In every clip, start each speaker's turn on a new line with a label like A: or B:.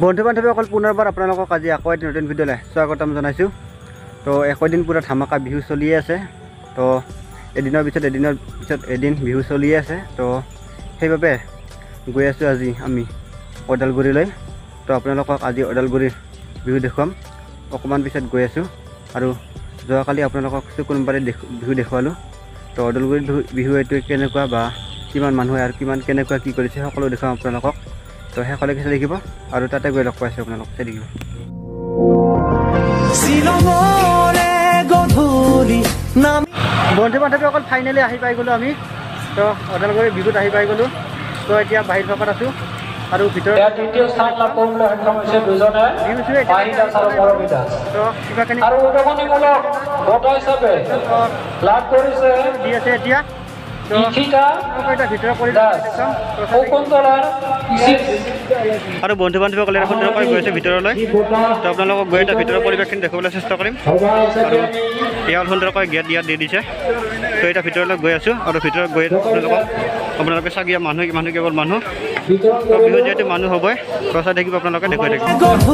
A: বন্ধু বান্ধৱীসকল পুনৰবাৰ আপোনালোকক আজি আকৌ এটা নতুন ভিডিঅ'লৈ স্বাগতম জনাইছোঁ। তো একদিন পুৰা ধামাকা বিহু চলিয়ে আছে। তো এদিনৰ পিছত এদিন বিহু চলিয়ে আছে। তো সেইবাবে গৈ আছোঁ আজি আমি ওদালগুৰিলৈ। তো আপোনালোকক আজি ওদালগুৰিৰ বিহু দেখুৱাম। অকণমান পিছত গৈ আছোঁ আৰু যোৱাকালি আপোনালোকক কোনোবাৰে বিহু দেখুৱালোঁ। তো ওদালগুৰিৰ বিহু এইটো কেনেকুৱা বা কিমান মানুহে আৰু কেনেকুৱা কি কৰিছে সকলো দেখুৱাম আপোনালোকক। তো শেষলৈকে চাই দেখিব আৰু তাতে গৈ লগ পাইছোঁ আপোনালোক চাই দেখিব। বন্ধু বান্ধৱীসকল ফাইনেলি আহি পাই গ'লোঁ আমি। তো ওদালগুৰিৰ বিহুত আহি পাই গ'লোঁ। তো এতিয়া বাহিৰ ভাগত আছোঁ আৰু ভিতৰত
B: দ্বিতীয় স্থান লাভ কৰিবলৈ সক্ষম হৈছে দুজনে
A: তো কিবাখিনি
B: আৰু উদগনিমূলক বঁটা হিচাপে লাভ কৰিছে
A: দি আছে এতিয়া। তো এটা ভিতৰত কৰি আৰু বন্ধু বান্ধৱীসকলে সুন্দৰকৈ গৈ আছে ভিতৰলৈ। তো আপোনালোকক গৈ এটা ভিতৰৰ পৰিৱেশখিনি দেখুৱাবলৈ চেষ্টা কৰিম। আৰু ইয়াৰ সুন্দৰকৈ গেট ইয়াত দি দিছে। তো এতিয়া ভিতৰলৈ গৈ আছোঁ আৰু ভিতৰত গৈ আপোনালোকে চাগিয়া মানুহ কেৱল মানুহ। তো বিহু যিহেতু মানুহ হ'বই প্ৰচাৰ দেখিব আপোনালোকে দেখুৱাই থাকিব।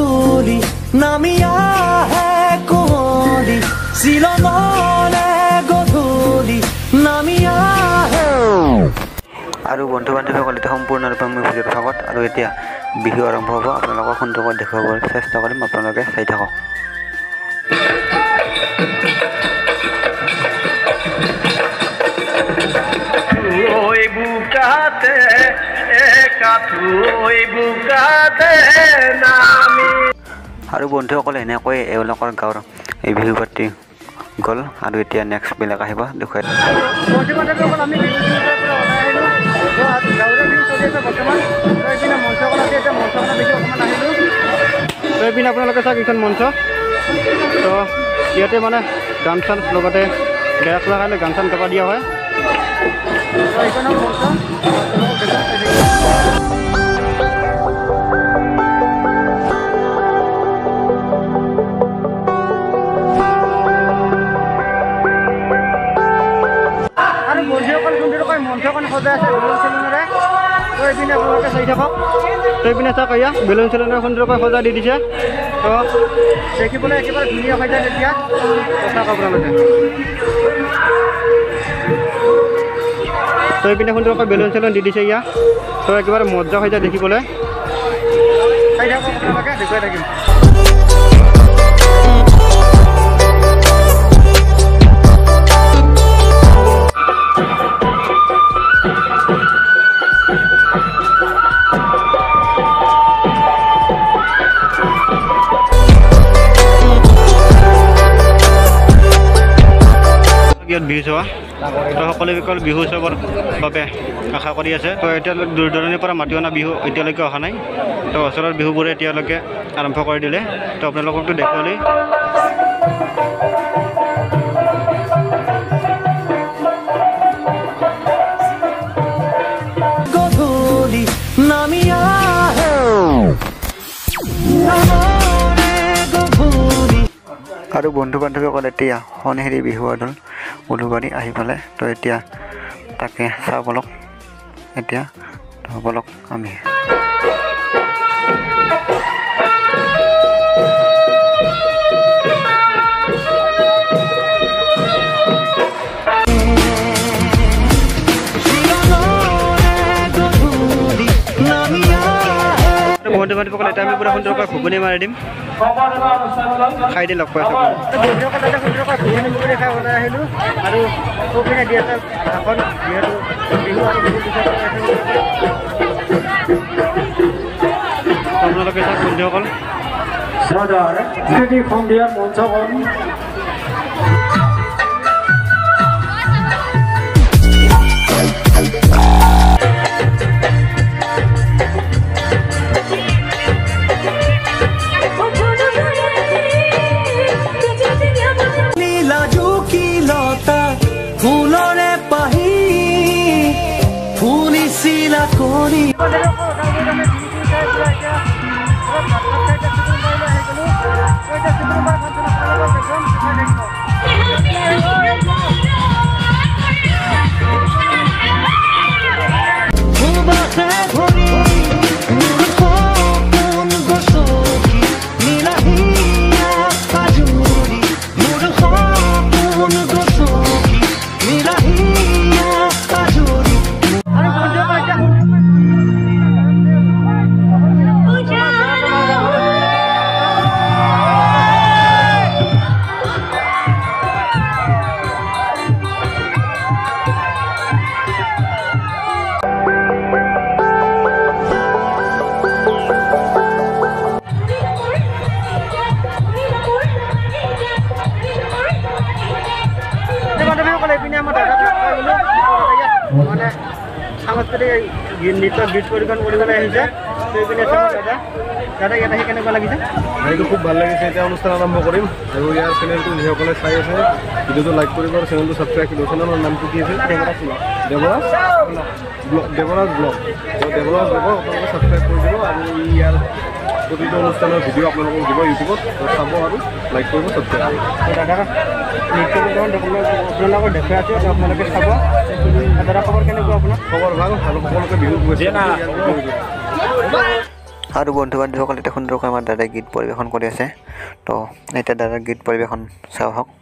A: আৰু বন্ধু বান্ধৱীসকল এতিয়া সম্পূৰ্ণৰূপে মোৰ ভিডিঅ'ৰ ভাগত আৰু এতিয়া বিহু আৰম্ভ হ'ব। আপোনালোকক সুন্দৰকৈ দেখুৱাবলৈ চেষ্টা কৰিম, আপোনালোকে চাই থাকক। আৰু বন্ধুসকলে এনেকৈ এওঁলোকৰ গাঁৱৰ এই বিহু পাতি গ'ল আৰু এতিয়া নেক্সট বিলাক আহিব দেখুৱাই। এইপিনে আপোনালোকে চাওক এইখন মঞ্চ। তো ইয়াতে মানে গান চান লগতে গায়ক লগালে গান চান টকা দিয়া হয়। আৰু বন্ধুসকল সুন্দৰকৈ মঞ্চখন সজাই আছে বেলুন চেলুনেৰে। তো এইপিনে আপোনালোকে চাই থাকক। তো এইপিনে চাওক এয়া বেলুন চেলুনেৰে সুন্দৰকৈ সজাই দি দিছে। তো দেখিবলৈ একেবাৰে ধুনীয়া হৈ যায় তেতিয়া চাওক আপোনালোকে। তো এইপিনে সুন্দৰকৈ বেলুন চেলুন দি দিছে ইয়াত। তো একেবাৰে মজা হৈ যায় দেখিবলৈ। চাই থাকক আপোনালোকে দেখুৱাই থাকিম। ইয়াত বিহু চোৱা তো সকলো বিহু উৎসৱৰ বাবে আশা কৰি আছে। তো এতিয়ালৈকে দূৰ দূৰণিৰ পৰা মাতি অনা বিহু এতিয়ালৈকে অহা নাই। তো ওচৰৰ বিহুবোৰে এতিয়ালৈকে আৰম্ভ কৰি দিলে। তো আপোনালোককতো দেখুৱালেই। আৰু বন্ধু বান্ধৱীসকল এতিয়া সোণেৰি বিহু দল উলুবাৰী আহি পালে। তো এতিয়া তাকে চাওঁ বলক। এতিয়া বলক আমি বন্ধু বান্ধৱীসকল এতিয়া আমি পুৰা সুন্দৰকৈ ঘুগুনি মাৰি দিম। খাই দি লগ পাই আছোঁ। সুন্দৰকৈ ঘুগুনি খাই ওলাই আহিলোঁ আৰু সৌপিনে দি আছে ভাষণ। যিহেতু বিহু আৰু বিহু পিছত আপোনালোকে চাওক বন্ধুসকল।
B: সন্ধিয়াৰ মঞ্চখন
A: আমাৰ দাদাক লগ পাই গ'লো মানে সাংস্কৃতিক নৃত্য গীত পৰিৱেশন কৰিবলৈ আহিছে তো এইপিনে আছে আমাৰ দাদা ইয়াত আহি কেনেকুৱা লাগিছে
C: এইটো খুব ভাল লাগিছে এতিয়া অনুষ্ঠান আৰম্ভ কৰিম আৰু ইয়াৰ চেনেলটো যিসকলে চাই আছে ভিডিঅ'টো লাইক কৰিব আৰু চেনেলটো ছাবস্ক্ৰাইব কৰিব চেনেলৰ নামটো কি আছে দেৱৰাজ ব্লগ দেৱৰাজ ব্লগক আপোনালোকে ছাবস্ক্ৰাইব কৰি দিব আৰু ইয়াৰ প্ৰতিটো অনুষ্ঠানৰ ভিডিঅ' আপোনালোকক দিব ইউটিউবত চাব আৰু লাইক কৰিব ছাবস্ক্ৰাইব কৰিব
A: দাদা নৃত্য পৰিৱেশন আপোনালোকক দেখুৱাই আছোঁ আপোনালোকে চাব দাদা খবৰ কেনেকুৱা আপোনাৰ
C: খবৰ ভাল আৰু সকলোকে বিহু শুভেচ্ছা
A: আৰু বন্ধু বান্ধৱীসকলে এতিয়া সুন্দৰকৈ আমাৰ দাদাই গীত পৰিৱেশন কৰি আছে তো এতিয়া দাদাৰ গীত পৰিৱেশন চাওঁ হওক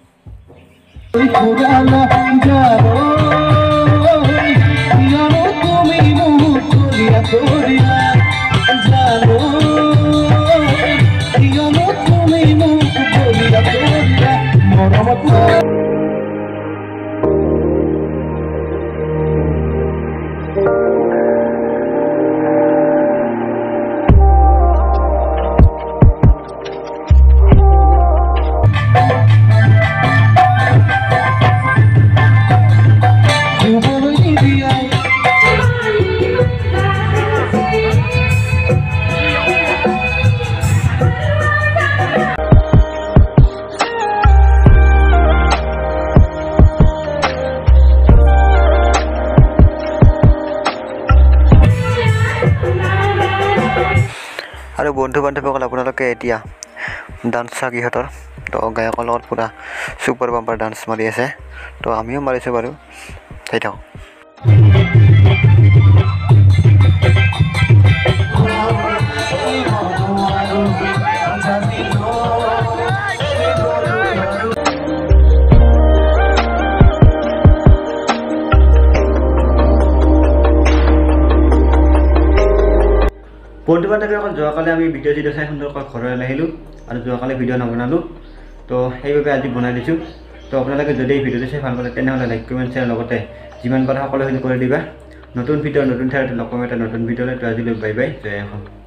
A: আৰু বন্ধু বান্ধৱীসকল আপোনালোকে এতিয়া ডান্স চাওক ইহঁতৰ তো গায়কৰ লগত পূৰা ছুপাৰ বাম্পাৰ ডান্স মাৰি আছে তো আমিও মাৰিছোঁ বাৰু চাই থাকক বন্ধু বান্ধৱীসকল যোৱাকালি আমি ভিডিঅ' চিডিঅ' চাই সুন্দৰকৈ ঘৰলৈ আহিলোঁ আৰু যোৱাকালি ভিডিঅ' নবনালোঁ তো সেইবাবে আজি বনাই দিছোঁ তো আপোনালোকে যদি এই ভিডিঅ'টো চাই ভাল পালে তেনেহ'লে লাইক কমেণ্ট শ্বেয়াৰ লগতে যিমান পাৰে সকলোখিনি কৰি দিবা নতুন ভিডিঅ' নতুন ঠাইত লগ পাম এটা নতুন ভিডিঅ'লৈ তো আজিলৈ বাই বাই জয় অসম